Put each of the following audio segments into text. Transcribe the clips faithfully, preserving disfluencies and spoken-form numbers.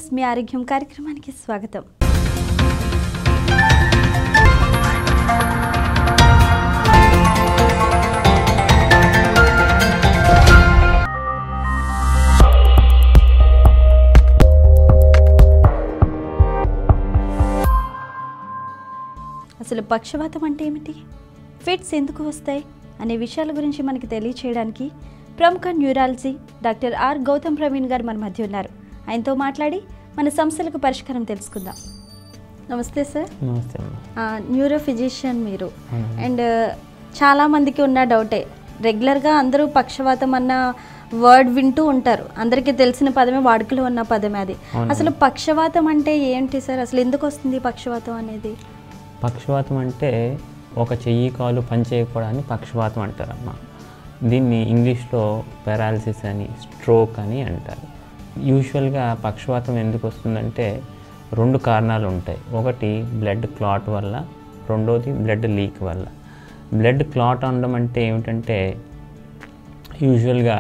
మీ ఆరోగ్యం కార్యక్రమానికి స్వాగతం. అసలు పక్షవాతం అంటే ఏమిటి, ఫిట్స్ ఎందుకు వస్తాయి అనే విషయాల గురించి మనకి తెలియచేయడానికి ప్రముఖ neurology doctor R Gautam Praveen గారు మన మధ్య ఉన్నారు. ఆయనతో మాట్లాడి మన సమస్యలకు పరిష్కారం తెలుసుకుందాం. నమస్తే సార్. నమస్తే. న్యూరో ఫిజిషియన్ మీరు. అండ్ చాలామందికి ఉన్న డౌటే, రెగ్యులర్గా అందరూ పక్షవాతం అన్న వర్డ్ వింటూ ఉంటారు, అందరికీ తెలిసిన పదమే, వాడుకలో ఉన్న పదమే అది. అసలు పక్షవాతం అంటే ఏంటి సార్, అసలు ఎందుకు వస్తుంది పక్షవాతం అనేది? పక్షవాతం అంటే ఒక చెయ్యి కాలు పనిచేయకపోవడాన్ని పక్షవాతం అంటారమ్మా. దీన్ని ఇంగ్లీష్లో పారాలిసిస్ అని, స్ట్రోక్ అని అంటారు. యూజువల్గా పక్షవాతం ఎందుకు వస్తుందంటే రెండు కారణాలు ఉంటాయి. ఒకటి బ్లడ్ క్లాట్ వల్ల, రెండోది బ్లడ్ లీక్ వల్ల. బ్లడ్ క్లాట్ అనడం అంటే ఏమిటంటే యూజువల్గా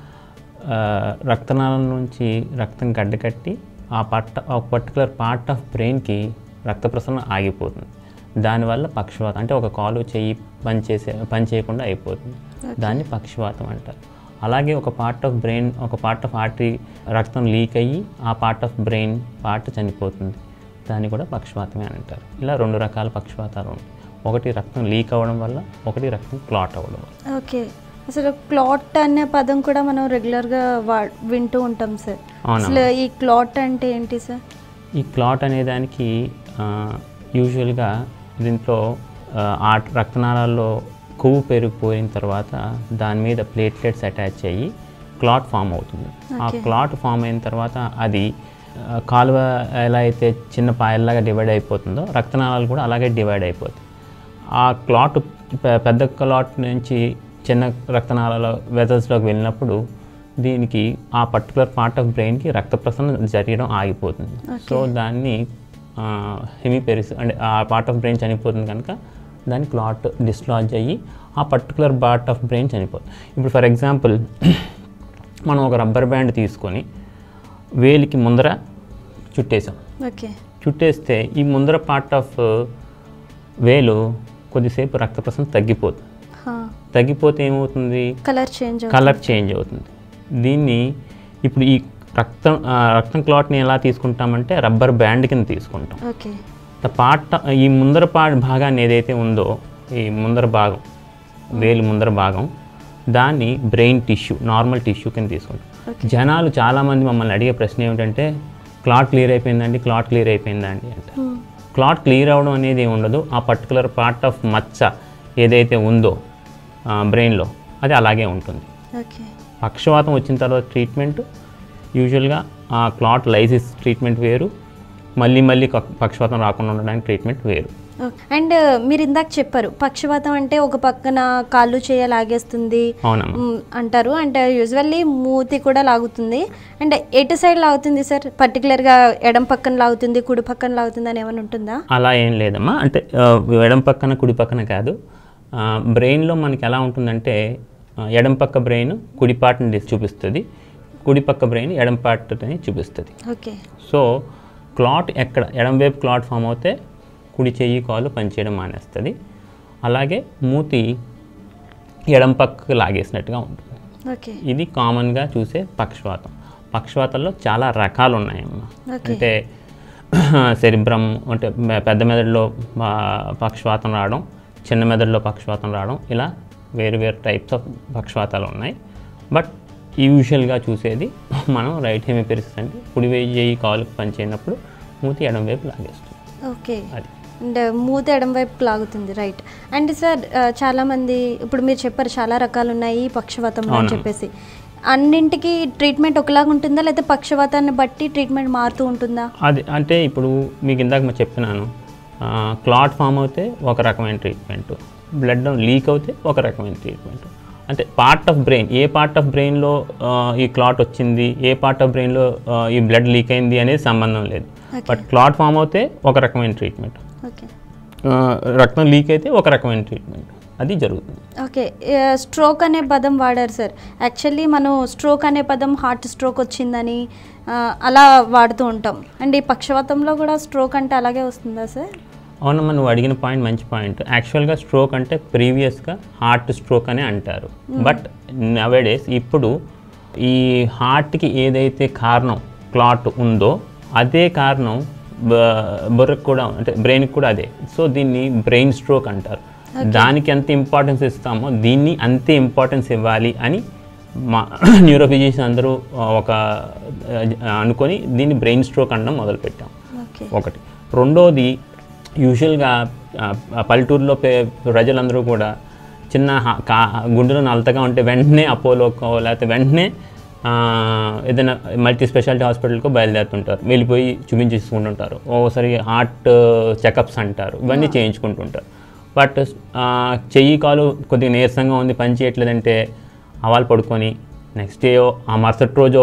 రక్తనాళం నుంచి రక్తం గడ్డకట్టి ఆ పట్ట ఒక పర్టికులర్ పార్ట్ ఆఫ్ బ్రెయిన్కి రక్త ప్రసరణ ఆగిపోతుంది. దానివల్ల పక్షవాతం అంటే ఒక కాలు చెయ్యి పనిచేసే పని చేయకుండా అయిపోతుంది, దాన్ని పక్షవాతం అంటారు. అలాగే ఒక పార్ట్ ఆఫ్ బ్రెయిన్, ఒక పార్ట్ ఆఫ్ ఆర్టరీ రక్తం లీక్ అయ్యి ఆ పార్ట్ ఆఫ్ బ్రెయిన్ పార్ట్ చనిపోతుంది, దాన్ని కూడా పక్షవాతమే అని అంటారు. ఇలా రెండు రకాల పక్షవాతాలు ఉంటాయి. ఒకటి రక్తం లీక్ అవ్వడం వల్ల, ఒకటి రక్తం క్లాట్ అవ్వడం వల్ల. ఓకే, అసలు క్లాట్ అనే పదం కూడా మనం రెగ్యులర్గా వా వింటూ ఉంటాం సార్. అసలు ఈ క్లాట్ అంటే ఏంటి సార్? ఈ క్లాట్ అనే దానికి యూజువల్గా దీంట్లో ఆ రక్తనాళాల్లో కొవ్వు పెరిగిపోయిన తర్వాత దాని మీద ప్లేట్లెట్స్ అటాచ్ అయ్యి క్లాట్ ఫామ్ అవుతుంది. ఆ క్లాట్ ఫామ్ అయిన తర్వాత అది కాలువ ఎలా అయితే చిన్న పాయల్లాగా డివైడ్ అయిపోతుందో రక్తనాళాలు కూడా అలాగే డివైడ్ అయిపోతాయి. ఆ క్లాట్ పెద్ద క్లాట్ నుంచి చిన్న రక్తనాళాల వెజల్స్లోకి వెళ్ళినప్పుడు దీనికి ఆ పర్టికులర్ పార్ట్ ఆఫ్ బ్రెయిన్కి రక్త ప్రసరణ జరగడం ఆగిపోతుంది. సో దాన్ని హెమిపెరిస్ అంటే ఆ పార్ట్ ఆఫ్ బ్రెయిన్ చనిపోతుంది కనుక దాన్ని క్లాట్ డిస్లాజ్ అయ్యి ఆ పర్టికులర్ పార్ట్ ఆఫ్ బ్రెయిన్ చనిపోతుంది. ఇప్పుడు ఫర్ ఎగ్జాంపుల్ మనం ఒక రబ్బర్ బ్యాండ్ తీసుకొని వేలికి ముందర చుట్టేసాం. ఓకే, చుట్టేస్తే ఈ ముందర పార్ట్ ఆఫ్ వేలు కొద్దిసేపు రక్త ప్రసరణ తగ్గిపోతుంది. తగ్గిపోతే ఏమవుతుంది? కలర్ చేంజ్ కలర్ చేంజ్ అవుతుంది. దీన్ని ఇప్పుడు ఈ రక్తం రక్తం క్లాట్ని ఎలా తీసుకుంటామంటే రబ్బర్ బ్యాండ్ కింద తీసుకుంటాం. ఓకే, ద పార్ట్ ఈ ముందర పార్ట్ భాగాన్ని ఏదైతే ఉందో ఈ ముందర భాగం వేలు ముందర భాగం దాన్ని బ్రెయిన్ టిష్యూ, నార్మల్ టిష్యూ కింద తీసుకుంటాం. జనాలు చాలామంది మమ్మల్ని అడిగే ప్రశ్న ఏమిటంటే క్లాట్ క్లియర్ అయిపోయిందండి, క్లాట్ క్లియర్ అయిపోయిందండి అంటే క్లాట్ క్లియర్ అవ్వడం అనేది ఏమి ఉండదు. ఆ పర్టికులర్ పార్ట్ ఆఫ్ మచ్చ ఏదైతే ఉందో బ్రెయిన్లో అది అలాగే ఉంటుంది. పక్షవాతం వచ్చిన తర్వాత ట్రీట్మెంట్ యూజువల్గా ఆ క్లాట్ లైసిస్ ట్రీట్మెంట్ వేరు, మళ్ళీ మళ్ళీ పక్షవాతం రాకుండా ఉండడానికి ట్రీట్మెంట్ వేరు. అండ్ మీరు ఇందాక చెప్పారు పక్షవాతం అంటే ఒక పక్కన కాళ్ళు చేయ లాగేస్తుంది అంటారు, అంటే యూజువల్లీ మూతి కూడా లాగుతుంది. అండ్ ఎటు సైడ్ లాగుతుంది సార్? పర్టికులర్గా ఎడం పక్కన లాగుతుంది, కుడి పక్కన లాగుతుంది అని ఏమైనా ఉంటుందా? అలా ఏం లేదమ్మా. అంటే ఎడం పక్కన కుడి పక్కన కాదు, బ్రెయిన్లో మనకి ఎలా ఉంటుందంటే ఎడం పక్క బ్రెయిన్ కుడి పార్ట్ని చూపిస్తుంది, కుడి పక్క బ్రెయిన్ ఎడం పార్ట్ని చూపిస్తుంది. ఓకే, సో క్లాట్ ఎక్కడ ఎడం వైపు క్లాట్ ఫామ్ అవుతే కుడి చెయ్యి కాలు పనిచేయడం మానేస్తుంది. అలాగే మూతి ఎడం పక్కకు లాగేసినట్టుగా ఉంటుంది. ఓకే, ఇది కామన్గా చూసే పక్షవాతం. పక్షవాతంలో చాలా రకాలు ఉన్నాయమ్మా. అంటే సెరిబ్రమ్ అంటే పెద్ద మెదడులో పక్షవాతం రావడం, చిన్న మెదడులో పక్షవాతం రావడం, ఇలా వేరు వేరు టైప్స్ ఆఫ్ పక్షవాతాలు ఉన్నాయి. బట్ యూజువల్గా చూసేది మనం రైట్ హెమిపెరిస్ అంటే కుడి చెయ్యి కాలుకు పనిచేయనప్పుడు మూతి ఎడం వైపు లాగేస్తుంది. ఓకే, అది అండ్ మూతి ఎడం వైపు లాగుతుంది, రైట్. అండ్ సార్ చాలామంది ఇప్పుడు మీరు చెప్పారు చాలా రకాలు ఉన్నాయి పక్షవాతం అని చెప్పేసి, అన్నింటికి ట్రీట్మెంట్ ఒకలాగా ఉంటుందా లేదా పక్షవాతాన్ని బట్టి ట్రీట్మెంట్ మారుతూ ఉంటుందా? అది అంటే ఇప్పుడు మీకు ఇందాక నేను చెప్పినాను, క్లాట్ ఫామ్ అవుతే ఒక రకమైన ట్రీట్మెంట్, బ్లడ్ లీక్ అవుతే ఒక రకమైన ట్రీట్మెంట్. అంటే పార్ట్ ఆఫ్ బ్రెయిన్, ఏ పార్ట్ ఆఫ్ బ్రెయిన్లో ఈ క్లాట్ వచ్చింది, ఏ పార్ట్ ఆఫ్ బ్రెయిన్లో ఈ బ్లడ్ లీక్ అయింది అనేది సంబంధం లేదు. బట్ క్లాట్ ఫామ్ అవుతే ఒక రకమైన ట్రీట్మెంట్, రక్తం లీక్ అయితే ఒక రకమైన ట్రీట్మెంట్, అది జరుగుతుంది. ఓకే, స్ట్రోక్ అనే పదం వాడారు సార్. యాక్చువల్లీ మనం స్ట్రోక్ అనే పదం హార్ట్ స్ట్రోక్ వచ్చిందని అలా వాడుతూ ఉంటాం. అండ్ ఈ పక్షవాతంలో కూడా స్ట్రోక్ అంటే అలాగే వస్తుందా సార్? అవునమ్మా, నువ్వు అడిగిన పాయింట్ మంచి పాయింట్. యాక్చువల్గా స్ట్రోక్ అంటే ప్రీవియస్గా హార్ట్ స్ట్రోక్ అనే అంటారు. బట్ నవేడేస్ ఇప్పుడు ఈ హార్ట్కి ఏదైతే కారణం క్లాట్ ఉందో అదే కారణం బుర్రకు కూడా అంటే బ్రెయిన్కి కూడా అదే. సో దీన్ని బ్రెయిన్ స్ట్రోక్ అంటారు. దానికి ఎంత ఇంపార్టెన్స్ ఇస్తామో దీన్ని అంతే ఇంపార్టెన్స్ ఇవ్వాలి అని మా న్యూరో ఫిజిషియన్స్ అందరూ ఒక అనుకొని దీన్ని బ్రెయిన్ స్ట్రోక్ అనడం మొదలుపెట్టాం. ఒకటి. రెండోది, యూజువల్గా పల్లెటూరులో ప్రజలందరూ కూడా చిన్న గుండెలో నలతగా ఉంటే వెంటనే అపోలోకో లేకపోతే వెంటనే ఏదైనా మల్టీ స్పెషాలిటీ హాస్పిటల్కో బయలుదేరుతుంటారు, వెళ్ళిపోయి చూపించుకుంటుంటారు. ఓసారి హార్ట్ చెకప్స్ అంటారు, ఇవన్నీ చేయించుకుంటుంటారు. బట్ చెయ్యి కాలు కొద్దిగా నీరసంగా ఉంది, పని చేయట్లేదంటే అవాలు పడుకొని నెక్స్ట్ డే ఆ మరుసటి రోజో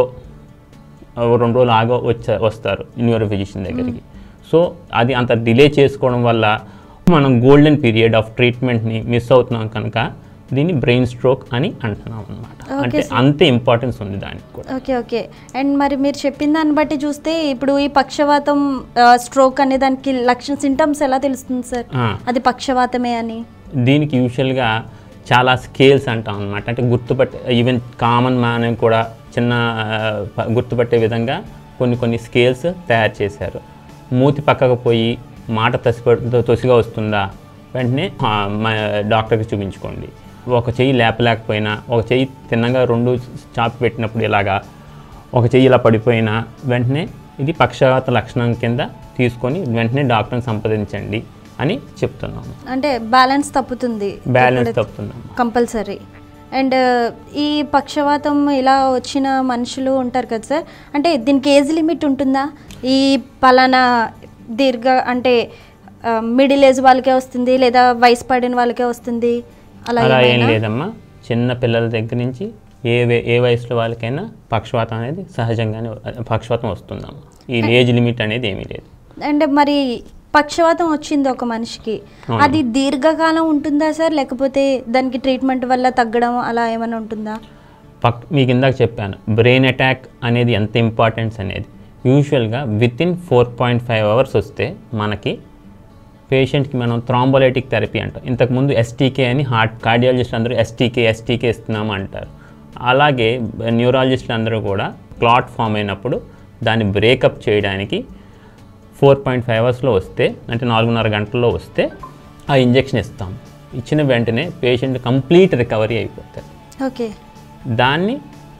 రెండు రోజులు ఆగో వచ్చా వస్తారు న్యూరో ఫిజిషియన్ దగ్గరికి. సో అది అంత డిలే చేసుకోవడం వల్ల మనం గోల్డెన్ పీరియడ్ ఆఫ్ ట్రీట్మెంట్ని మిస్ అవుతున్నాం కనుక దీన్ని బ్రెయిన్ స్ట్రోక్ అని అంటున్నాం అనమాట. అంటే అంతే ఇంపార్టెన్స్ ఉంది దానికి కూడా. ఓకే ఓకే అండ్ మరి మీరు చెప్పిన దాన్ని బట్టి చూస్తే ఇప్పుడు ఈ పక్షవాతం స్ట్రోక్ అనే దానికి లక్షణ సింటమ్స్ ఎలా తెలుస్తుంది సార్ అది పక్షవాతమే అని? దీనికి యూజువల్గా చాలా స్కేల్స్ అంటాం అనమాట. అంటే గుర్తుపట్టే ఈవెన్ కామన్ మ్యాన్ కూడా చిన్న గుర్తుపట్టే విధంగా కొన్ని కొన్ని స్కేల్స్ తయారు చేశారు. మూతి పక్కకు పోయి మాట తసిపడుతో తొసిగా వస్తుందా, వెంటనే డాక్టర్కి చూపించుకోండి. ఒక చెయ్యి లేపలేకపోయినా, ఒక చెయ్యి తిన్నగా రెండు చాపి పెట్టినప్పుడు ఇలాగా ఒక చెయ్యి ఇలా పడిపోయినా వెంటనే ఇది పక్షవాత లక్షణం కింద తీసుకొని వెంటనే డాక్టర్ని సంప్రదించండి అని చెప్తున్నాము. అంటే బ్యాలెన్స్ తప్పుతుంది, బ్యాలెన్స్ తప్పుతుంది కంపల్సరీ. అండ్ ఈ పక్షవాతం ఇలా వచ్చిన మనుషులు ఉంటారు కదా సార్, అంటే దీనికి ఏజ్ లిమిట్ ఉంటుందా? ఈ పలానా దీర్ఘ అంటే మిడిల్ ఏజ్ వాళ్ళకే వస్తుంది లేదా వయసు పడిన వాళ్ళకే వస్తుంది అలా ఏం లేదమ్మా. చిన్న పిల్లల దగ్గర నుంచి ఏ ఏ వయసులో వాళ్ళకైనా పక్షవాతం అనేది సహజంగానే పక్షవాతం వస్తుందమ్మా. ఈ ఏజ్ లిమిట్ అనేది ఏమీ లేదు. అండ్ మరి పక్షవాతం వచ్చింది ఒక మనిషికి, అది దీర్ఘకాలం ఉంటుందా సార్, లేకపోతే దానికి ట్రీట్మెంట్ వల్ల తగ్గడం అలా ఏమైనా ఉంటుందా? పక్ మీకు ఇందాక చెప్పాను బ్రెయిన్ అటాక్ అనేది ఎంత ఇంపార్టెన్స్ అనేది. యూజువల్గా within four point five hours వస్తే మనకి పేషెంట్కి మనం థ్రాంబోలైటిక్ థెరపీ అంటాం. ఇంతకుముందు ఎస్టీకే అని హార్ట్ కార్డియాలజిస్ట్ అందరూ ఎస్టీకే ఎస్టీకే ఇస్తున్నాము అంటారు. అలాగే న్యూరాలజిస్టులు అందరూ కూడా క్లాట్ ఫామ్ అయినప్పుడు దాన్ని బ్రేకప్ చేయడానికి ఫోర్ పాయింట్ ఫైవ్ అవర్స్లో వస్తే అంటే నాలుగున్నర గంటల్లో వస్తే ఆ ఇంజెక్షన్ ఇస్తాం. ఇచ్చిన వెంటనే పేషెంట్ కంప్లీట్ రికవరీ అయిపోతారు. ఓకే, దాన్ని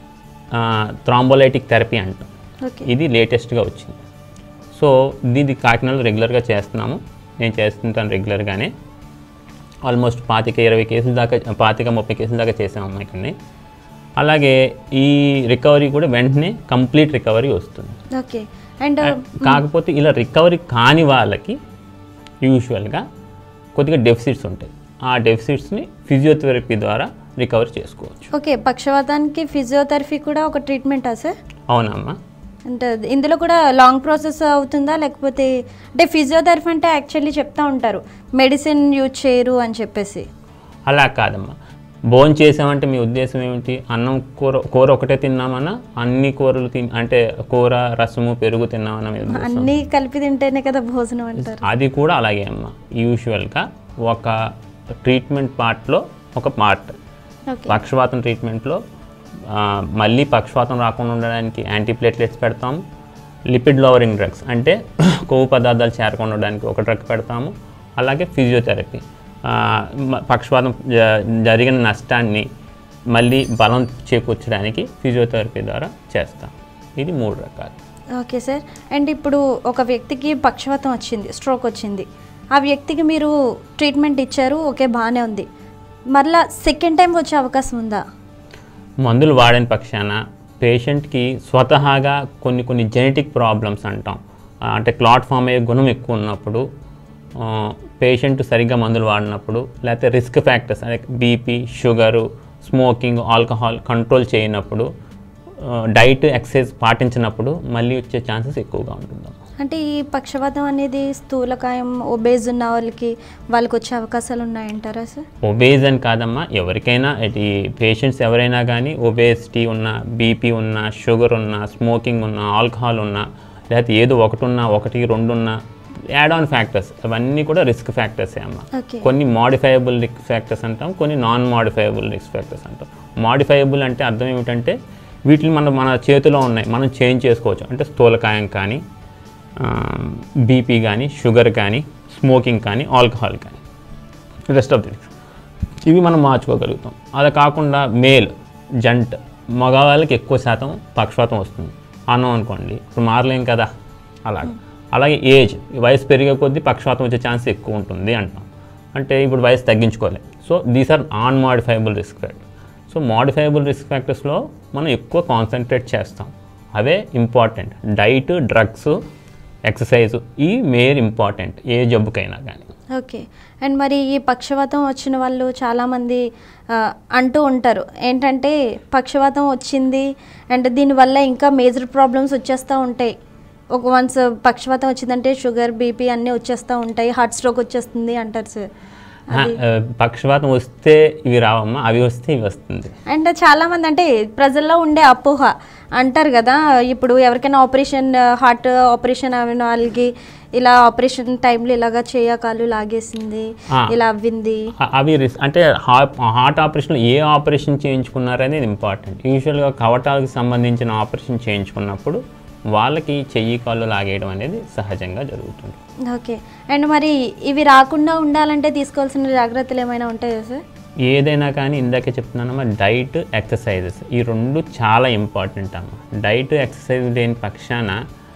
థ్రాంబోలైటిక్ థెరపీ అంటాం. ఇది లేటెస్ట్గా వచ్చింది. సో దీన్ని కాకినాడలో రెగ్యులర్గా చేస్తున్నాము. నేను చేస్తుంటాను రెగ్యులర్గానే. ఆల్మోస్ట్ పాతిక ఇరవై కేసుల దాకా పాతిక ముప్పై కేసుల దాకా చేసాము అమ్మాయికి. అలాగే ఈ రికవరీ కూడా వెంటనే కంప్లీట్ రికవరీ వస్తుంది. ఓకే, అండ్ కాకపోతే ఇలా రికవరీ కాని వాళ్ళకి యూజువల్గా కొద్దిగా డెఫిసిట్స్ ఉంటాయి. ఆ డెఫిసిట్స్ని ఫిజియోథెరపీ ద్వారా రికవరీ చేసుకోవచ్చు. ఓకే, పక్షవాతానికి ఫిజియోథెరపీ కూడా ఒక ట్రీట్మెంటా సార్? అవునమ్మా. అంటే ఇందులో కూడా లాంగ్ ప్రాసెస్ అవుతుందా, లేకపోతే అంటే ఫిజియోథెరపీ అంటే యాక్చువల్లీ చెప్తా ఉంటారు మెడిసిన్ యూజ్ చేయరు అని చెప్పేసి. అలా కాదమ్మా. భోజనం చేసామంటే మీ ఉద్దేశం ఏమిటి? అన్నం కూర కూర ఒకటే తిన్నామన్నా అన్ని కూరలు తిని అంటే కూర రసము పెరుగు తిన్నామన్నా అన్నీ కలిపి తింటేనే కదా భోజనం అంటారు. అది కూడా అలాగే అమ్మా. యూజువల్గా ఒక ట్రీట్మెంట్ పార్ట్లో ఒక పార్ట్ పక్షవాతం ట్రీట్మెంట్లో మళ్ళీ పక్షవాతం రాకుండా ఉండడానికి యాంటీప్లేట్లెట్స్ పెడతాము. లిపిడ్ లోవరింగ్ డ్రగ్స్ అంటే కొవ్వు పదార్థాలు చేరకుండా ఉండడానికి ఒక డ్రగ్ పెడతాము. అలాగే ఫిజియోథెరపీ పక్షవాతం జరిగిన నష్టాన్ని మళ్ళీ బలం చేకూర్చడానికి ఫిజియోథెరపీ ద్వారా చేస్తాం. ఇది మూడు రకాలు. Okay sir. అండ్ ఇప్పుడు ఒక వ్యక్తికి పక్షవాతం వచ్చింది, స్ట్రోక్ వచ్చింది, ఆ వ్యక్తికి మీరు ట్రీట్మెంట్ ఇచ్చారు, ఓకే బాగానే ఉంది, మరలా సెకండ్ టైం వచ్చే అవకాశం ఉందా? మందులు వాడని పక్షాన పేషెంట్కి స్వతహాగా కొన్ని కొన్ని జెనెటిక్ ప్రాబ్లమ్స్ అంటాం, అంటే క్లాట్ ఫామ్ అయ్యే గుణం ఎక్కువ ఉన్నప్పుడు, పేషెంట్ సరిగ్గా మందులు వాడినప్పుడు, లేకపోతే రిస్క్ ఫ్యాక్టర్స్ అంటే BP, sugar, smoking, alcohol control చేయనప్పుడు, డైట్ ఎక్సర్సైజ్ పాటించినప్పుడు మళ్ళీ వచ్చే ఛాన్సెస్ ఎక్కువగా ఉంటుంది. అంటే ఈ పక్షవాతం అనేది స్థూలకాయం ఒబేజ్ ఉన్న వాళ్ళకి వాళ్ళకి వచ్చే అవకాశాలు ఉన్నాయంటారా సార్? ఒబేజ్ అని కాదమ్మా, ఎవరికైనా ఈ పేషెంట్స్ ఎవరైనా కానీ ఒబేసిటీ ఉన్న, బీపీ ఉన్న, షుగర్ ఉన్న, స్మోకింగ్ ఉన్న, ఆల్కహాల్ ఉన్న, లేకపోతే ఏదో ఒకటి ఉన్నా, ఒకటి రెండు ఉన్నా, యాడ్ ఆన్ ఫ్యాక్టర్స్ అవన్నీ కూడా రిస్క్ ఫ్యాక్టర్సే అమ్మ. కొన్ని మాడిఫైయబుల్ రిస్క్ ఫ్యాక్టర్స్ అంటాం, కొన్ని నాన్ మాడిఫైయబుల్ రిస్క్ ఫ్యాక్టర్స్ అంటాం. మాడిఫైయబుల్ అంటే అర్థం ఏమిటంటే వీటిని మనం మన చేతిలో ఉన్నాయి, మనం చేంజ్ చేసుకోవచ్చు. అంటే స్థూలకాయం కానీ, బీపీ కానీ, షుగర్ కానీ, స్మోకింగ్ కానీ, ఆల్కహాల్ కానీ, రెస్ట్ ఆఫ్ ది థింగ్స్ ఇవి మనం మార్చుకోగలుగుతాం. అలా కాకుండా మేల్ జంట్ మగవాళ్ళకి ఎక్కువ శాతం పక్షవాతం వస్తుంది అన్నాం అనుకోండి, ఇప్పుడు మారలేం కదా అలాగే. అలాగే ఏజ్, వయసు పెరిగే కొద్దీ పక్షవాతం వచ్చే ఛాన్స్ ఎక్కువ ఉంటుంది అంటాం. అంటే ఇప్పుడు వయసు తగ్గించుకోవాలి. So these are non modifiable risk factor. So modifiable risk ఫ్యాక్టర్స్లో మనం ఎక్కువ కాన్సన్ట్రేట్ చేస్తాం. అవే ఇంపార్టెంట్. డైట్, డ్రగ్స్, ఎక్సర్సైజ్ ఈ మేర్ ఇంపార్టెంట్ ఏ జబ్బుకైనా కానీ. ఓకే. అండ్ మరి ఈ పక్షవాతం వచ్చిన వాళ్ళు చాలామంది అంటూ ఉంటారు ఏంటంటే పక్షవాతం వచ్చింది అండ్ దీనివల్ల ఇంకా మేజర్ ప్రాబ్లమ్స్ వచ్చేస్తూ ఉంటాయి. ఒక వన్స్ పక్షవాతం వచ్చిందంటే షుగర్, బీపీ అన్నీ వచ్చేస్తూ ఉంటాయి, హార్ట్ స్ట్రోక్ వచ్చేస్తుంది అంటారు సార్. పక్షవాతం వస్తే ఇవి రావమ్మా, అవి వస్తే ఇవి వస్తుంది. అండ్ చాలామంది అంటే ప్రజల్లో ఉండే అపోహ అంటారు కదా, ఇప్పుడు ఎవరికైనా ఆపరేషన్, హార్ట్ ఆపరేషన్ అయిన వాళ్ళకి ఇలా ఆపరేషన్ టైంలో ఇలాగా చేయ కాలు లాగేసింది, ఇలా అవ్వింది, అవి అంటే హార్ట్ ఆపరేషన్ ఏ ఆపరేషన్ చేయించుకున్నారనేది ఇంపార్టెంట్. యూజువల్గా కవటాలకు సంబంధించిన ఆపరేషన్ చేయించుకున్నప్పుడు వాళ్ళకి చెయ్యి కాళ్ళు లాగేయడం అనేది సహజంగా జరుగుతుంది. ఓకే. అండ్ మరి ఇవి రాకుండా ఉండాలంటే తీసుకోవాల్సిన జాగ్రత్తలు ఏమైనా ఉంటాయా సార్? ఏదైనా కానీ ఇందాకే చెప్తున్నానమ్మా, డైట్, ఎక్సర్సైజెస్ ఈ రెండు చాలా ఇంపార్టెంట్ అమ్మ. డైట్, ఎక్సర్సైజ్ లేని పక్షాన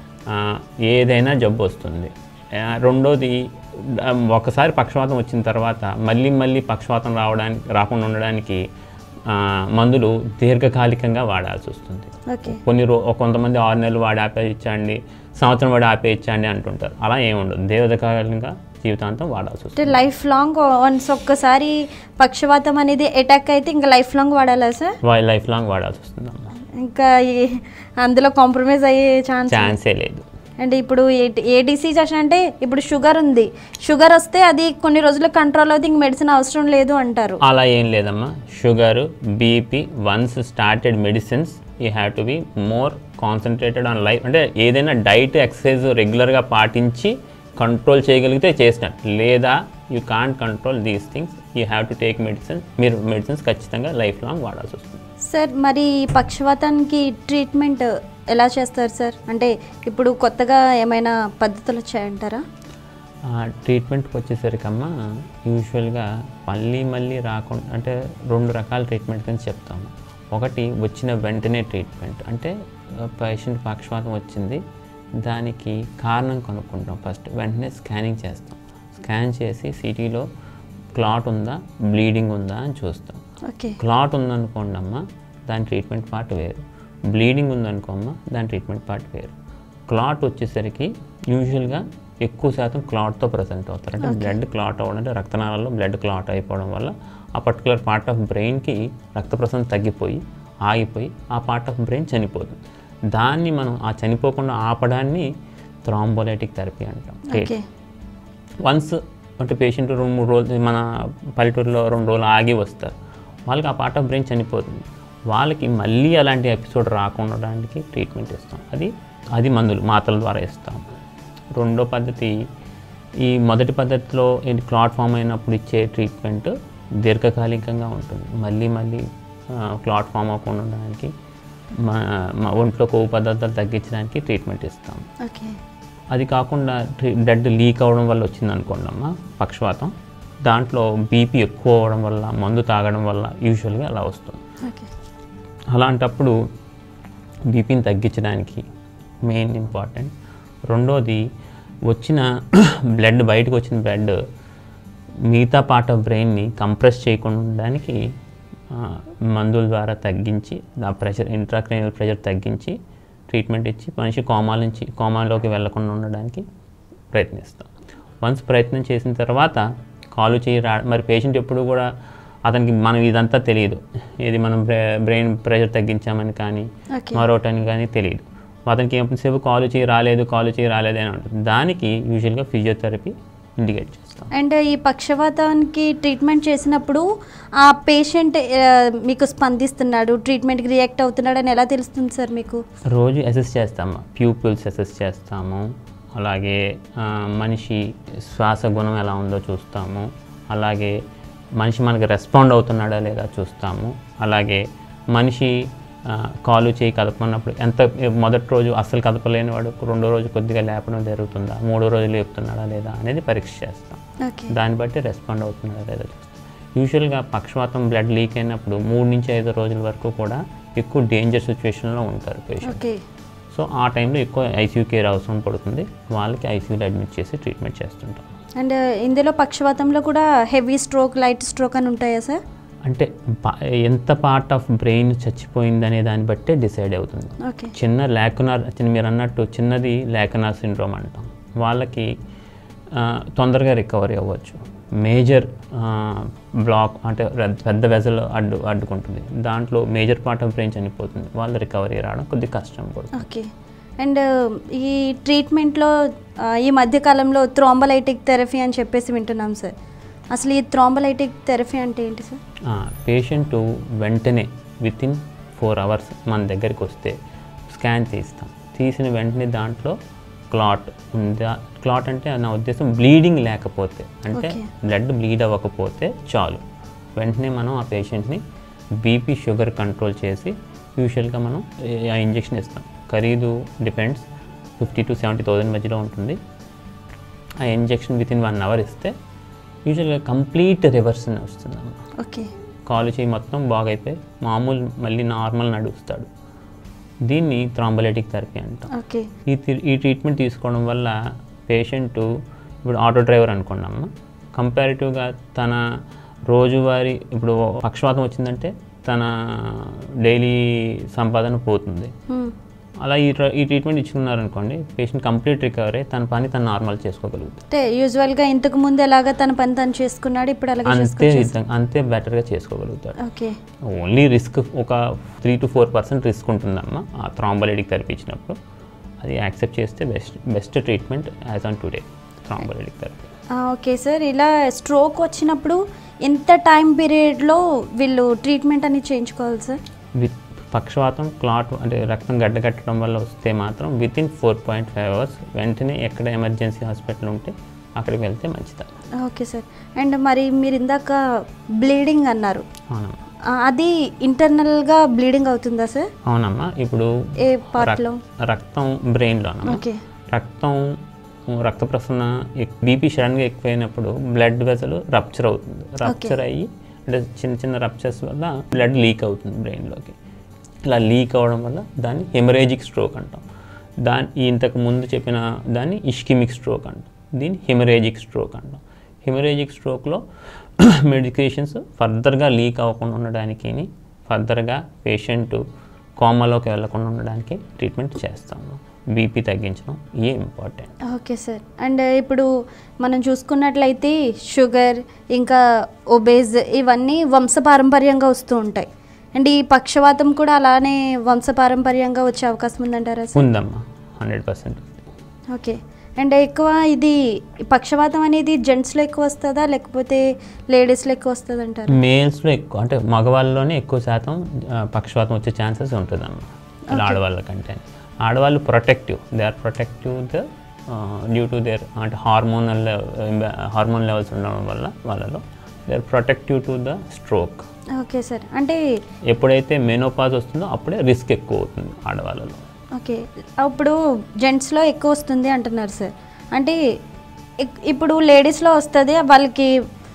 ఏదైనా జబ్బు వస్తుంది. రెండోది, ఒకసారి పక్షవాతం వచ్చిన తర్వాత మళ్ళీ మళ్ళీ పక్షవాతం రావడానికి రాకుండా ఉండడానికి మందులు దీర్ఘకాలికంగా వాడాల్సి వస్తుంది. కొన్ని రో కొంతమంది ఆరు నెలలు వాడి ఆపేయించండి, సంవత్సరం వాడి ఆపేయించండి అంటుంటారు. అలా ఏమి ఉండదు, దీర్ఘకాలికంగా జీవితాంతం వాడాల్సి వస్తుంది. లైఫ్ లాంగ్ వన్స్ ఒక్కసారి పక్షవాతం అనేది అటాక్ అయితే ఇంకా లైఫ్ లాంగ్ వాడాలా సార్? లైఫ్ లాంగ్ వాడాల్సి వస్తుంది అమ్మా. ఇంకా అందులో కాంప్రమైజ్ అయ్యే ఛాన్స్ ఛాన్సే లేదు. అండ్ ఇప్పుడు ఏ డిసీజ్ అంటే ఇప్పుడు షుగర్ ఉంది, షుగర్ వస్తే అది కొన్ని రోజులు కంట్రోల్ అవుతుంది, ఇంక మెడిసిన్ అవసరం లేదు అంటారు. అలా ఏం లేదమ్మా. Sugar, BP once started medicines you have to be more concentrated on life. అంటే ఏదైనా డైట్, ఎక్సర్సైజ్ రెగ్యులర్గా పాటించి కంట్రోల్ చేయగలిగితే చేసినట్టు, లేదా you can't control these things, you have to take medicine. మీరు మెడిసిన్స్ ఖచ్చితంగా లైఫ్ లాంగ్ వాడాల్సి వస్తుంది. సార్ మరి పక్షవాతానికి ట్రీట్మెంట్ ఎలా చేస్తారు సార్? అంటే ఇప్పుడు కొత్తగా ఏమైనా పద్ధతులు వచ్చాయంటారా? ట్రీట్మెంట్కి వచ్చేసరికమ్మా యూజువల్గా మళ్ళీ మళ్ళీ రాకుండా అంటే రెండు రకాల ట్రీట్మెంట్ అని చెప్తాము. ఒకటి వచ్చిన వెంటనే ట్రీట్మెంట్, అంటే పేషెంట్ పక్షవాతం వచ్చింది, దానికి కారణం కనుక్కుంటాం. ఫస్ట్ వెంటనే స్కానింగ్ చేస్తాం. స్కాన్ చేసి సిటీలో క్లాట్ ఉందా, బ్లీడింగ్ ఉందా అని చూస్తాం. క్లాట్ ఉందనుకోండి అమ్మ, దాని ట్రీట్మెంట్ పార్ట్ వేరు. బ్లీడింగ్ ఉందనుకో అమ్మ, దాని ట్రీట్మెంట్ పార్ట్ వేరు. క్లాట్ వచ్చేసరికి యూజువల్గా ఎక్కువ శాతం క్లాట్తో ప్రజెంట్ అవుతారు. అంటే బ్లడ్ క్లాట్ అవ్వడం, అంటే రక్తనాళాల్లో బ్లడ్ క్లాట్ అయిపోవడం వల్ల ఆ పర్టికులర్ పార్ట్ ఆఫ్ బ్రెయిన్కి రక్త ప్రసరణ తగ్గిపోయి ఆగిపోయి ఆ పార్ట్ ఆఫ్ బ్రెయిన్ చనిపోతుంది. దాన్ని మనం ఆ చనిపోకుండా ఆపడాన్ని థ్రాంబోలైటిక్ థెరపీ అంటాం. వన్స్ అంటే పేషెంట్ రెండు మూడు రోజులు మన పల్లెటూరులో రెండు రోజులు ఆగి వస్తారు, వాళ్ళకి ఆ పార్ట్ ఆఫ్ బ్రెయిన్ చనిపోతుంది. వాళ్ళకి మళ్ళీ అలాంటి ఎపిసోడ్ రాకుండా ట్రీట్మెంట్ ఇస్తాం. అది అది మందులు, మాత్రల ద్వారా ఇస్తాం. రెండో పద్ధతి, ఈ మొదటి పద్ధతిలో ఏంటి క్లాట్ ఫామ్ అయినప్పుడు ఇచ్చే ట్రీట్మెంట్ దీర్ఘకాలికంగా ఉంటుంది. మళ్ళీ మళ్ళీ క్లాట్ ఫామ్ అవ్వకుండా ఉండడానికి, మా ఒంట్లో కొవ్వు పదార్థాలు తగ్గించడానికి ట్రీట్మెంట్ ఇస్తాం. అది కాకుండా బ్లడ్ లీక్ అవ్వడం వల్ల వచ్చింది అనుకోండి అమ్మ పక్షవాతం, దాంట్లో బీపీ ఎక్కువ అవ్వడం వల్ల, మందు తాగడం వల్ల యూజువల్గా అలా వస్తుంది. అలాంటప్పుడు బీపీని తగ్గించడానికి మెయిన్ ఇంపార్టెంట్. రెండోది, వచ్చిన బ్లడ్ బయటకు వచ్చిన బ్లడ్ మిగతా పార్ట్ ఆఫ్ బ్రెయిన్ని కంప్రెస్ చేయకుండా ఉండడానికి మందుల ద్వారా తగ్గించి, ఆ ప్రెషర్, ఇంట్రాక్రేనియల్ ప్రెషర్ తగ్గించి ట్రీట్మెంట్ ఇచ్చి మనిషి కోమా నుంచి కోమాలోకి వెళ్లకుండా ఉండడానికి ప్రయత్నిస్తాం. వన్స్ ప్రయత్నం చేసిన తర్వాత కాలు చేయి రా మరి పేషెంట్ ఎప్పుడు కూడా అతనికి మనం ఇదంతా తెలియదు, ఇది మనం బ్రెయిన్ ప్రెషర్ తగ్గించామని కానీ మరోటని కానీ తెలియదు. అతనికి ఎంతసేపు కాలు చేయి రాలేదు కాలు చేయి రాలేదు అని ఉంటుంది. దానికి యూజువల్గా ఫిజియోథెరపీ ఇండికేట్ చేస్తాం. అండ్ ఈ పక్షవాతానికి ట్రీట్మెంట్ చేసినప్పుడు ఆ పేషెంట్ మీకు స్పందిస్తున్నాడు, ట్రీట్మెంట్కి రియాక్ట్ అవుతున్నాడు అని ఎలా తెలుస్తుంది సార్ మీకు? రోజు అసెస్ చేస్తాము, ప్యూపిల్స్ అసెస్ చేస్తాము, అలాగే మనిషి శ్వాస గుణం ఎలా ఉందో చూస్తాము, అలాగే మనిషి మనకి రెస్పాండ్ అవుతున్నాడా లేదా చూస్తాము, అలాగే మనిషి కాలు చేయి కదపమన్నప్పుడు ఎంత మొదటి రోజు అస్సలు కదపలేని వాడు రెండో రోజు కొద్దిగా లేపడం జరుగుతుందా, మూడో రోజు లేపుతున్నాడా లేదా అనేది పరీక్ష చేస్తాం. దాన్ని బట్టి రెస్పాండ్ అవుతున్నాడా లేదా చూస్తాం. యూజువల్గా పక్షవాతం బ్లడ్ లీక్ అయినప్పుడు మూడు నుంచి ఐదు రోజుల వరకు కూడా ఎక్కువ డేంజర్ సిచ్యువేషన్లో ఉంటారు పేషెంట్. సో ఆ టైంలో ఎక్కువ ఐసీయూ కేర్ అవసరం పడుతుంది, వాళ్ళకి ఐసీయూలో అడ్మిట్ చేసి ట్రీట్మెంట్ చేస్తుంటాం. అండ్ ఇందులో పక్షవాతంలో కూడా హెవీ స్ట్రోక్, లైట్ స్ట్రోక్ అని ఉంటాయా సార్? అంటే ఎంత పార్ట్ ఆఫ్ బ్రెయిన్ చచ్చిపోయిందనే దాన్ని బట్టే డిసైడ్ అవుతుంది. చిన్న లాకునార్, మీరు అన్నట్టు చిన్నది లాకునార్ సిండ్రోమ్ అంటాం, వాళ్ళకి తొందరగా రికవరీ అవ్వచ్చు. మేజర్ బ్లాక్ అంటే పెద్ద వెజల్ అడ్డు అడ్డుకుంటుంది, దాంట్లో మేజర్ పార్ట్ ఆఫ్ బ్రెయిన్ చనిపోతుంది, వాళ్ళ రికవరీ రావడం కొద్దిగా కష్టం పడుతుంది. ఓకే. అండ్ ఈ ట్రీట్మెంట్లో ఈ మధ్యకాలంలో థ్రోంబోలైటిక్ థెరపీ అని చెప్పేసి వింటున్నాం సార్. అసలు ఈ థ్రోంబోలైటిక్ థెరపీ అంటే ఏంటి సార్? పేషెంట్ వెంటనే విత్ ఇన్ ఫోర్ అవర్స్ మన దగ్గరికి వస్తే స్కాన్ తీస్తాం, తీసిన వెంటనే దాంట్లో క్లాట్ ఉందా, క్లాట్ అంటే నా ఉద్దేశం బ్లీడింగ్ లేకపోతే, అంటే బ్లడ్ బ్లీడ్ అవ్వకపోతే చాలు, వెంటనే మనం ఆ పేషెంట్ని బీపీ షుగర్ కంట్రోల్ చేసి యూజువల్గా మనం ఆ ఇంజెక్షన్ ఇస్తాం. ఖరీదు depends, fifty to seventy thousand మధ్యలో ఉంటుంది. ఆ injection within one hour ఇస్తే యూజువల్గా కంప్లీట్ రివర్షన్ వస్తుందన్నమాట. ఓకే. కాలు చేయి మొత్తం బాగైపోయి మామూలు మళ్ళీ నార్మల్ నడుస్తాడు. దీన్ని థ్రోంబోలైటిక్ థెరపీ అంటాం. ఓకే. ఈ ఈ ట్రీట్మెంట్ తీసుకోవడం వల్ల పేషెంట్, ఇప్పుడు ఆటో డ్రైవర్ అనుకున్నాము, కంపారిటివ్గా తన రోజువారీ, ఇప్పుడు పక్షవాతం వచ్చిందంటే తన డైలీ సంపాదన పోతుంది. అలా ఈ ఈ ట్రీట్మెంట్ ఇచ్చుకున్నారనుకోండి, పేషెంట్ కంప్లీట్ రికవరీ అయ్యి తన పని తను నార్మల్ చేసుకోగలుగుతాడు. అంటే యూజువల్గా ఇంతకు ముందు ఎలాగా తన పని తను చేసుకున్నాడు, ఇప్పుడు అలాగే అంతే అంతే బెటర్గా చేసుకోగలుగుతాడు. ఓకే. ఓన్లీ రిస్క్ ఒక three to four percent risk ఉంటుందమ్మా ఆ థ్రోంబోలైటిక్ థెరపీ ఇచ్చినప్పుడు. అది యాక్సెప్ట్ చేస్తే best best treatment as on today thrombolytic therapy. Okay sir. ఇలా స్ట్రోక్ వచ్చినప్పుడు ఎంత టైం పీరియడ్లో వీళ్ళు ట్రీట్మెంట్ అనేది చేయించుకోవాలి సార్? విత్ పక్షవాతం క్లాట్ అంటే రక్తం గడ్డగట్టడం వల్ల వస్తే మాత్రం within four point five hours వెంటనే ఎక్కడ ఎమర్జెన్సీ హాస్పిటల్ ఉంటే అక్కడికి వెళ్తే మంచిది. Okay sir. అండ్ మరి మీరు ఇందాక బ్లీడింగ్ అన్నారు, అవునమ్మా, అది ఇంటర్నల్గా బ్లీడింగ్ అవుతుందా సార్? అవునమ్మా. ఇప్పుడు ఏ పార్ట్లో? రక్తం బ్రెయిన్లో. ఓకే. రక్తం రక్త ప్రసరణ బీపీ సడన్గా ఎక్కువైనప్పుడు బ్లడ్ వెసల్ రప్చర్ అవుతుంది. రప్చర్ అయ్యి అంటే చిన్న చిన్న రప్చర్స్ వల్ల బ్లడ్ లీక్ అవుతుంది బ్రెయిన్లోకి. ఇలా లీక్ అవ్వడం వల్ల దాన్ని హెమరేజిక్ స్ట్రోక్ అంటాం. దాని ఇంతకు ముందు చెప్పిన దాన్ని ఇష్కిమిక్ స్ట్రోక్ అంటాం, దీన్ని హెమరేజిక్ స్ట్రోక్ అంటాం. హెమరేజిక్ స్ట్రోక్లో మెడికేషన్స్ ఫర్దర్గా లీక్ అవ్వకుండా ఉండడానికి, ఫర్దర్గా పేషెంట్ కోమాలోకి వెళ్ళకుండా ఉండడానికి ట్రీట్మెంట్ చేస్తాము. బీపీ తగ్గించడం ఏ ఇంపార్టెంట్. Okay sir. అండ్ ఇప్పుడు మనం చూసుకున్నట్లయితే షుగర్, ఇంకా ఒబేజ్, ఇవన్నీ వంశపారంపర్యంగా వస్తూ ఉంటాయి. అండ్ ఈ పక్షవాతం కూడా అలానే వంశపారంపర్యంగా వచ్చే అవకాశం ఉందంటారా సార్? ఉందమ్మా, హండ్రెడ్ పర్సెంట్. ఓకే. అండ్ ఎక్కువ ఇది పక్షవాతం అనేది జెంట్స్లో ఎక్కువ వస్తుందా లేకపోతే లేడీస్లో ఎక్కువ వస్తుంది అంటారు? మేల్స్లో ఎక్కువ, అంటే మగవాళ్ళలోనే ఎక్కువ శాతం పక్షవాతం వచ్చే ఛాన్సెస్ ఉంటుందమ్మా ఆడవాళ్ళ కంటే. ఆడవాళ్ళు protective, they are protective the due to their అంటే హార్మోనల్ హార్మోన్ లెవెల్స్ ఉండడం వల్ల వాళ్ళలో they are protective to the stroke. Okay sir. అంటే ఎప్పుడైతే మెనోపాజ్ వస్తుందో అప్పుడే రిస్క్ ఎక్కువ అవుతుంది ఆడవాళ్ళలో. ఓకే. అప్పుడు జెంట్స్లో ఎక్కువ వస్తుంది అంటున్నారు సార్. అంటే ఇప్పుడు లేడీస్లో వస్తుంది, వాళ్ళకి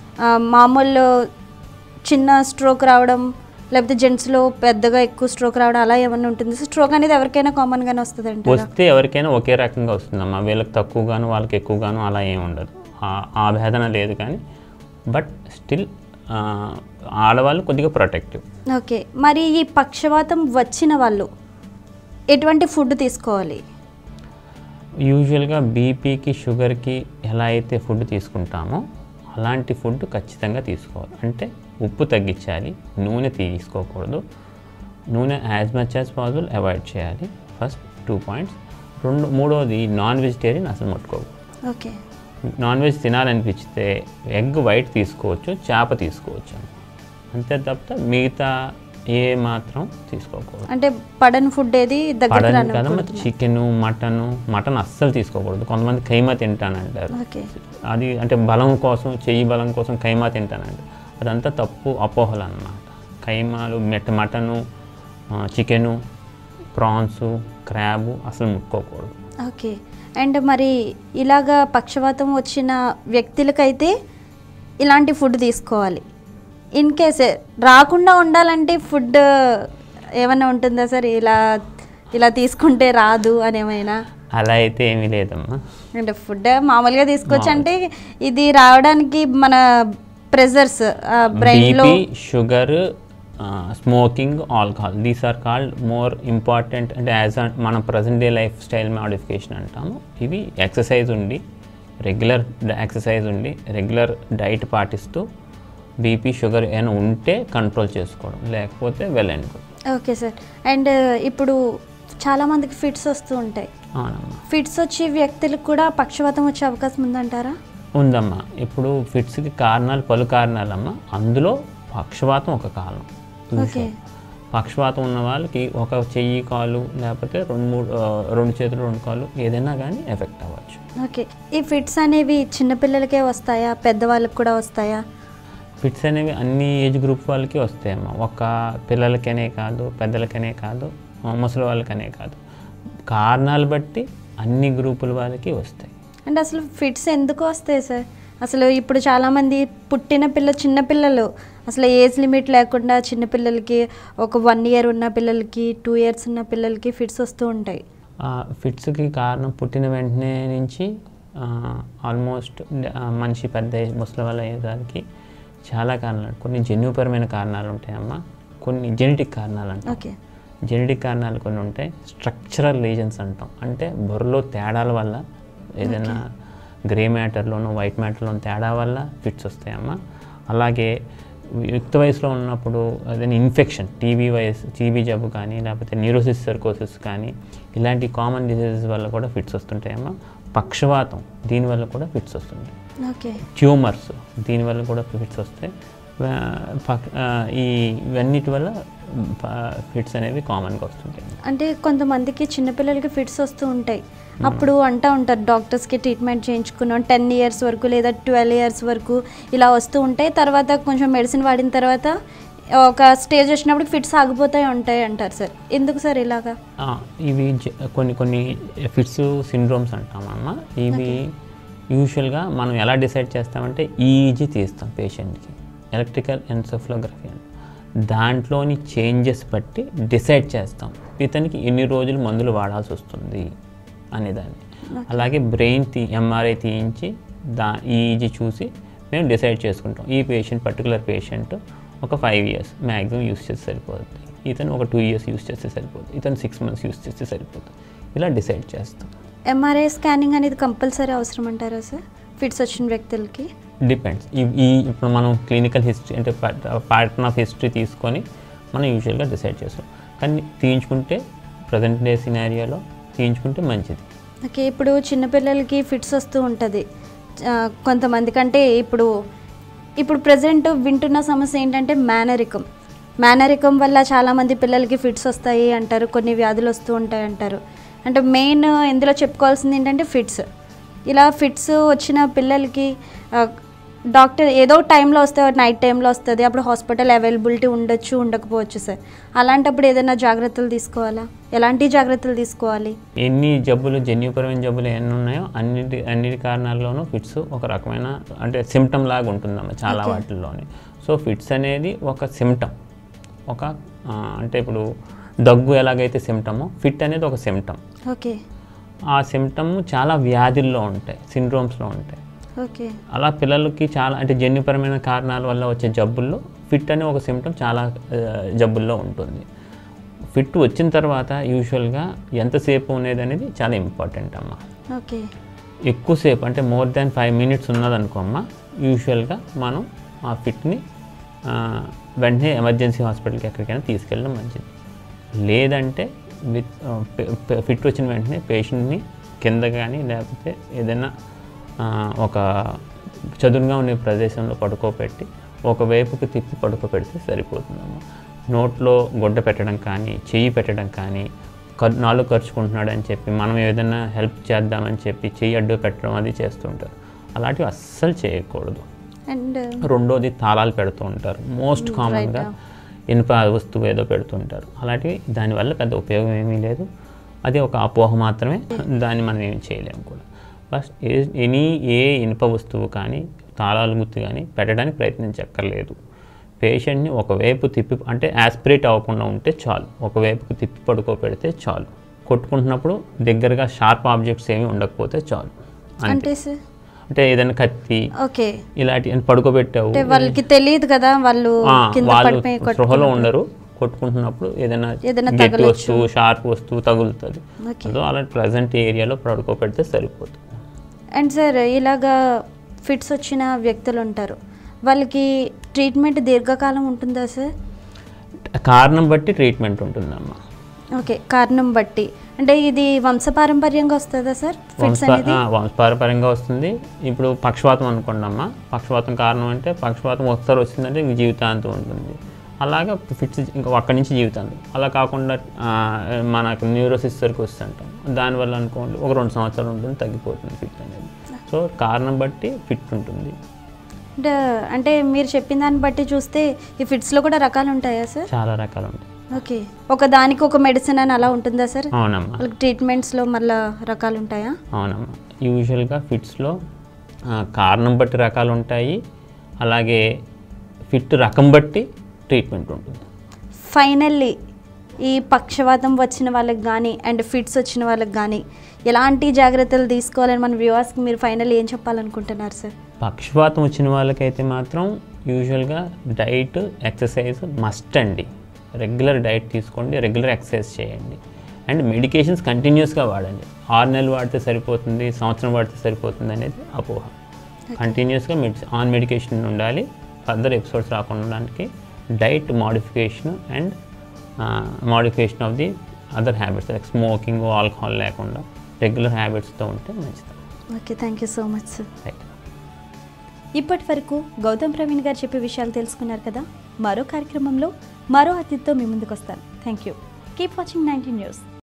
మామూలు చిన్న స్ట్రోక్ రావడం, లేకపోతే జెంట్స్లో పెద్దగా ఎక్కువ స్ట్రోక్ రావడం అలా ఏమన్నా ఉంటుంది? స్ట్రోక్ అనేది ఎవరికైనా కామన్గానే వస్తుంది అంటే? వస్తే ఎవరికైనా ఒకే రకంగా వస్తుందమ్మా, వీళ్ళకి తక్కువగాను వాళ్ళకి ఎక్కువగాను అలా ఏమి ఉండదు, ఆ భేదన లేదు. కానీ బట్ స్టిల్ ఆడవాళ్ళు కొద్దిగా ప్రొటెక్టివ్. ఓకే. మరి ఈ పక్షవాతం వచ్చిన వాళ్ళు ఎటువంటి ఫుడ్ తీసుకోవాలి? యూజువల్గా బీపీకి షుగర్కి ఎలా అయితే ఫుడ్ తీసుకుంటామో అలాంటి ఫుడ్ ఖచ్చితంగా తీసుకోవాలి. అంటే ఉప్పు తగ్గించాలి, నూనె తీసుకోకూడదు, నూనె as much as possible avoid చేయాలి. First two points. రెండు మూడోది నాన్ వెజిటేరియన్ అసలు ముట్టుకోకూడదు. ఓకే. నాన్ వెజ్ తినాలనిపిస్తే ఎగ్ వైట్ తీసుకోవచ్చు, చేప తీసుకోవచ్చు అంతే తప్ప మిగతా ఏ మాత్రం తీసుకోకూడదు. అంటే పడని ఫుడ్ ఏది పడని కదమ్మా, చికెను మటను మటన్ అస్సలు తీసుకోకూడదు. కొంతమంది కైమా తింటానంటారు, అది అంటే బలం కోసం, చెయ్యి బలం కోసం కైమా తింటానంటారు. అదంతా తప్పు, అపోహలు అన్నమాట. కైమాలు meat mutton chicken prawns crab అసలు ముట్టుకోకూడదు. ఓకే. అండ్ మరి ఇలాగా పక్షవాతం వచ్చిన వ్యక్తులకైతే ఇలాంటి ఫుడ్ తీసుకోవాలి. ఇన్ కేస్ రాకుండా ఉండాలంటే ఫుడ్ ఏమైనా ఉంటుందా సార్, ఇలా ఇలా తీసుకుంటే రాదు అని ఏమైనా? అలా అయితే ఏమీ లేదమ్మా. అంటే ఫుడ్ మామూలుగా తీసుకోవచ్చు. అంటే ఇది రావడానికి మన ప్రెజర్స్ బ్రెయిన్లో sugar, smoking, alcohol, these are called more important. అంటే యాజ్ మన present day life style modification అంటాము. ఇవి ఎక్సర్సైజ్ ఉండి, రెగ్యులర్ ఎక్సర్సైజ్ ఉండి, రెగ్యులర్ డైట్ పాటిస్తూ బీపీ షుగర్ ఏమైనా ఉంటే కంట్రోల్ చేసుకోవడం, లేకపోతే well and good. Okay sir. And ఇప్పుడు చాలామందికి ఫిట్స్ వస్తూ ఉంటాయి. అవునమ్మా. ఫిట్స్ వచ్చే వ్యక్తులకు కూడా పక్షవాతం వచ్చే అవకాశం ఉందంటారా? ఉందమ్మా. ఇప్పుడు ఫిట్స్కి కారణాలు పలు కారణాలమ్మా. అందులో పక్షవాతం ఒక కారణం. ఓకే. పక్షవాతం ఉన్న వాళ్ళకి ఒక చెయ్యి కాలు లేకపోతే రెండు మూడు రెండు చేతులు రెండు కాళ్ళు ఏదైనా కానీ ఎఫెక్ట్ అవ్వచ్చు. ఓకే. ఈ ఫిట్స్ అనేవి చిన్నపిల్లలకే వస్తాయా, పెద్దవాళ్ళకి కూడా వస్తాయా? ఫిట్స్ అనేవి అన్ని ఏజ్ గ్రూప్ వాళ్ళకి వస్తాయమ్మా. ఒక పిల్లలకనే కాదు, పెద్దలకనే కాదు, ముసలి వాళ్ళకనే కాదు, కారణాలు బట్టి అన్ని గ్రూపుల వాళ్ళకి వస్తాయి. అంటే అసలు ఫిట్స్ ఎందుకు వస్తాయి సార్? అసలు ఇప్పుడు చాలామంది పుట్టిన పిల్ల చిన్నపిల్లలు అసలు ఏజ్ లిమిట్ లేకుండా చిన్నపిల్లలకి ఒక వన్ ఇయర్ ఉన్న పిల్లలకి, టూ ఇయర్స్ ఉన్న పిల్లలకి ఫిట్స్ వస్తూ ఉంటాయి. ఫిట్స్కి కారణం పుట్టిన వెంటనే నుంచి ఆల్మోస్ట్ మనిషి పెద్ద ముసలి వాళ్ళ అయ్యేదానికి చాలా కారణాలు. కొన్ని జన్యుపరమైన కారణాలు ఉంటాయమ్మా, కొన్ని జెనెటిక్ కారణాలు అంటాం. ఓకే. జెనెటిక్ కారణాలు కొన్ని ఉంటాయి. స్ట్రక్చరల్ రీజన్స్ అంటాం. అంటే బుర్రలో తేడాల వల్ల, ఏదైనా గ్రే మ్యాటర్లోనూ వైట్ మ్యాటర్లోనూ తేడా వల్ల ఫిట్స్ వస్తాయమ్మా. అలాగే యుక్త వయసులో ఉన్నప్పుడు ఏదైనా ఇన్ఫెక్షన్, టీబీ వయసు టీబీ జబ్బు కానీ లేకపోతే న్యూరోసిస్ సర్కోసిస్ కానీ ఇలాంటి కామన్ డిసీజెస్ వల్ల కూడా ఫిట్స్ వస్తుంటాయమ్మా. పక్షవాతం దీనివల్ల కూడా ఫిట్స్ వస్తుంటాయి. ఓకే. ట్యూమర్స్ దీనివల్ల కూడా ఫిట్స్ వస్తాయి. ఈ ఇవన్నిటి వల్ల ఫిట్స్ అనేవి కామన్గా వస్తుంటాయి. అంటే కొంతమందికి చిన్నపిల్లలకి ఫిట్స్ వస్తూ ఉంటాయి. అప్పుడు అంటూ ఉంటారు డాక్టర్స్కి ట్రీట్మెంట్ చేయించుకున్నాం టెన్ ఇయర్స్ వరకు లేదా ట్వెల్వ్ ఇయర్స్ వరకు ఇలా వస్తూ ఉంటాయి. తర్వాత కొంచెం మెడిసిన్ వాడిన తర్వాత ఒక స్టేజ్ వచ్చినప్పుడు ఫిట్స్ ఆగిపోతాయి ఉంటాయి అంటారు సార్. ఎందుకు సార్ ఇలాగా? ఇవి కొన్ని కొన్ని ఫిట్స్ సిండ్రోమ్స్ అంటామమ్మా. ఇవి యూజువల్గా మనం ఎలా డిసైడ్ చేస్తామంటే ఈజీ తీస్తాం పేషెంట్కి, ఎలక్ట్రికల్ ఎన్సెఫలోగ్రఫీ అని. దాంట్లోని చేంజెస్ బట్టి డిసైడ్ చేస్తాం ఇతనికి ఎన్ని రోజులు మందులు వాడాల్సి వస్తుంది అనేదాన్ని. అలాగే బ్రెయిన్ తీ ఎంఆర్ఐ తీయించి దా ఈజీ చూసి మేము డిసైడ్ చేసుకుంటాం. ఈ పేషెంట్ పర్టికులర్ పేషెంట్ ఒక ఫైవ్ ఇయర్స్ మ్యాక్సిమం యూస్ చేస్తే సరిపోతుంది, ఇతను ఒక టూ ఇయర్స్ యూస్ చేస్తే సరిపోతుంది, ఇతను సిక్స్ మంత్స్ యూస్ చేస్తే సరిపోతుంది, ఇలా డిసైడ్ చేస్తాం. ఎంఆర్ఐ స్కానింగ్ అనేది కంపల్సరీ అవసరం అంటారా సార్ ఫిట్స్ వచ్చిన వ్యక్తులకి? డిపెండ్స్. ఈ ఇప్పుడు మనం క్లినికల్ హిస్టరీ అంటే ప్యాటర్న్ ఆఫ్ హిస్టరీ తీసుకొని మనం యూజువల్గా డిసైడ్ చేస్తాం. కానీ తీయించుకుంటే ప్రజెంట్ డే సినారియోలో తీయించుకుంటే మంచిది. ఓకే. ఇప్పుడు చిన్నపిల్లలకి ఫిట్స్ వస్తూ ఉంటుంది కొంతమంది కంటే. ఇప్పుడు ఇప్పుడు ప్రజెంట్ వింటున్న సమస్య ఏంటంటే మేనరికం. మేనరికం వల్ల చాలామంది పిల్లలకి ఫిట్స్ వస్తాయి అంటారు, కొన్ని వ్యాధులు వస్తూ ఉంటాయి అంటారు. అంటే మెయిన్ ఇందులో చెప్పుకోవాల్సింది ఏంటంటే ఫిట్స్. ఇలా ఫిట్స్ వచ్చిన పిల్లలకి డాక్టర్ ఏదో టైంలో వస్తే నైట్ టైంలో వస్తుంది, అప్పుడు హాస్పిటల్ అవైలబిలిటీ ఉండొచ్చు ఉండకపోవచ్చు సార్. అలాంటప్పుడు ఏదైనా జాగ్రత్తలు తీసుకోవాలా? ఎలాంటి జాగ్రత్తలు తీసుకోవాలి? ఎన్ని జబ్బులు జన్యుపరమైన జబ్బులు ఎన్ని ఉన్నాయో అన్నిటి అన్నిటి కారణాల్లోనూ ఫిట్స్ ఒక రకమైన అంటే సిమ్టమ్ లాగా ఉంటుందమ్మా చాలా వాటిల్లోని. సో ఫిట్స్ అనేది ఒక సిమ్టమ్, ఒక అంటే ఇప్పుడు దగ్గు ఎలాగైతే సిమ్టమో ఫిట్ అనేది ఒక సిమ్టమ్. ఓకే. ఆ సిమ్టమ్ చాలా వ్యాధుల్లో ఉంటాయి, సిండ్రోమ్స్లో ఉంటాయి. ఓకే. అలా పిల్లలకి చాలా అంటే జన్యుపరమైన కారణాల వల్ల వచ్చే జబ్బుల్లో ఫిట్ అనే ఒక సిమ్టమ్ చాలా జబ్బుల్లో ఉంటుంది. ఫిట్ వచ్చిన తర్వాత యూజువల్గా ఎంతసేపు ఉండేది అనేది చాలా ఇంపార్టెంట్ అమ్మ. ఓకే. ఎక్కువసేపు అంటే మోర్ దాన్ ఫైవ్ మినిట్స్ ఉన్నదనుకో అమ్మ, యూజువల్గా మనం ఆ ఫిట్ని వెంటనే ఎమర్జెన్సీ హాస్పిటల్కి ఎక్కడికైనా తీసుకెళ్ళడం మంచిది. లేదంటే విత్ ఫిట్ వచ్చిన వెంటనే పేషెంట్ని కింద కానీ లేకపోతే ఏదైనా ఒక చదునుగా ఉండే ప్రదేశంలో పడుకోబెట్టి ఒకవైపుకి తిప్పి పడుకోబెడితే సరిపోతుందమ్మా. నోట్లో గుడ్డ పెట్టడం కానీ చెయ్యి పెట్టడం కానీ కర్ నాలుగు ఖర్చుకుంటున్నాడు అని చెప్పి మనం ఏదైనా హెల్ప్ చేద్దామని చెప్పి చెయ్యి అడ్డు పెట్టడం అది చేస్తుంటారు. అలాంటివి అస్సలు చేయకూడదు. అండ్ రెండోది తాళాలు పెడుతూ ఉంటారు. మోస్ట్ కామన్గా ఇనుప వస్తువు ఏదో పెడుతుంటారు. అలాంటివి దానివల్ల పెద్ద ఉపయోగం ఏమీ లేదు. అది ఒక అపోహ మాత్రమే, దాన్ని మనం ఏం చేయలేము కూడా. ఫస్ట్ ఏ ఎనీ ఏ ఇనుప వస్తువు కానీ తాళాలు గుర్తు కానీ పెట్టడానికి ప్రయత్నించక్కర్లేదు. పేషెంట్ని ఒకవైపు తిప్పి అంటే యాస్పిరేట్ అవ్వకుండా ఉంటే చాలు, ఒకవైపుకి తిప్పి పడుకోబెడితే చాలు. కొట్టుకుంటున్నప్పుడు దగ్గరగా షార్ప్ ఆబ్జెక్ట్స్ ఏమి ఉండకపోతే చాలు. అంటే అంటే ఏదైనా కత్తి ఓకే ఇలాంటి పడుకోబెట్టావు వాళ్ళకి తెలియదు కదా, వాళ్ళు వాళ్ళు స్పృహలో ఉండరు. కొట్టుకుంటున్నప్పుడు ఏదైనా గట్టి వస్తువు షార్ప్ వస్తువు తగులుతుంది. సో అలాంటి ప్రెజెంట్ ఏరియాలో పడుకోబెడితే సరిపోతుంది. అండ్ సార్ ఇలాగా ఫిట్స్ వచ్చిన వ్యక్తులు ఉంటారు, వాళ్ళకి ట్రీట్మెంట్ దీర్ఘకాలం ఉంటుందా సార్? కారణం బట్టి ట్రీట్మెంట్ ఉంటుందమ్మా. ఓకే, కారణం బట్టి అంటే ఇది వంశపారంపర్యంగా వస్తుందా సార్? ఫిట్స్ అనేది వంశపారంపర్యంగా వస్తుంది. ఇప్పుడు పక్షవాతం అనుకోండి అమ్మా, పక్షవాతం కారణం అంటే పక్షవాతం ఒకసారి వచ్చిందంటే ఇంక జీవితాంతం ఉంటుంది. అలాగే ఫిట్స్ ఇంకా అక్కడి నుంచి జీవితాంతం. అలా కాకుండా మనకు న్యూరోసిస్టర్కి వస్తుంటాం, దానివల్ల అనుకోండి ఒక రెండు సంవత్సరాలు ఉంటుంది, తగ్గిపోతుంది ఫిట్ అనేది. సో కారణం బట్టి ఫిట్ ఉంటుంది. అంటే అంటే మీరు చెప్పిన దాన్ని బట్టి చూస్తే ఈ ఫిట్స్లో కూడా రకాలు ఉంటాయా సార్? చాలా రకాలు ఉంటాయి. ఓకే, ఒక దానికి ఒక మెడిసిన్ అని అలా ఉంటుందా సార్? అవునమ్మా. వాళ్ళకి ట్రీట్మెంట్స్లో మళ్ళీ రకాలు ఉంటాయా? అవునమ్మా. యూజువల్గా ఫిట్స్లో కారణం బట్టి రకాలు ఉంటాయి, అలాగే ఫిట్ రకం బట్టి ట్రీట్మెంట్ ఉంటుంది. ఫైనల్లీ ఈ పక్షవాతం వచ్చిన వాళ్ళకి కానీ అండ్ ఫిట్స్ వచ్చిన వాళ్ళకి కానీ ఎలాంటి జాగ్రత్తలు తీసుకోవాలని మన వ్యూవర్స్కి మీరు ఫైనల్లీ ఏం చెప్పాలనుకుంటున్నారు సార్? పక్షవాతం వచ్చిన వాళ్ళకైతే మాత్రం యూజువల్గా డైట్ ఎక్సర్సైజ్ మస్ట్ అండి. రెగ్యులర్ డైట్ తీసుకోండి, రెగ్యులర్ ఎక్సర్సైజ్ చేయండి, అండ్ మెడికేషన్స్ కంటిన్యూస్గా వాడండి. ఆరు నెలలు వాడితే సరిపోతుంది, సంవత్సరం వాడితే సరిపోతుంది అనేది అపోహ. కంటిన్యూస్గా మెడి ఆన్ మెడికేషన్ ఉండాలి. ఫర్దర్ ఎపిసోడ్స్ రాకుండా ఉండడానికి diet modification and modification of the other habits like smoking, alcohol లేకుండా రెగ్యులర్ హ్యాబిట్స్తో ఉంటే మంచిది. Okay, thank you so much sir. Right. ఇప్పటి వరకు గౌతమ్ ప్రవీణ్ గారు చెప్పే విషయాలు తెలుసుకున్నారు కదా. మరో కార్యక్రమంలో మరో అతిథితో మీ ముందుకు వస్తాను. Thank you. Keep watching nineteen news.